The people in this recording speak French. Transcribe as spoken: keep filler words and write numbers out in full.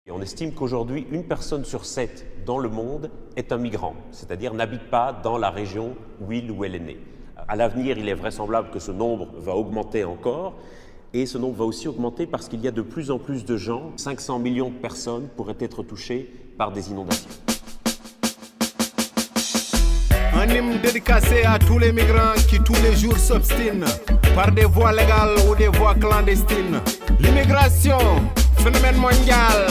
Et on estime qu'aujourd'hui, une personne sur sept dans le monde est un migrant, c'est-à-dire n'habite pas dans la région où il ou elle est né. À l'avenir, il est vraisemblable que ce nombre va augmenter encore, et ce nombre va aussi augmenter parce qu'il y a de plus en plus de gens, cinq cents millions de personnes pourraient être touchées par des inondations. Un hymne dédicacé à tous les migrants qui tous les jours s'obstinent par des voies légales ou des voies clandestines. L'immigration, phénomène mondial,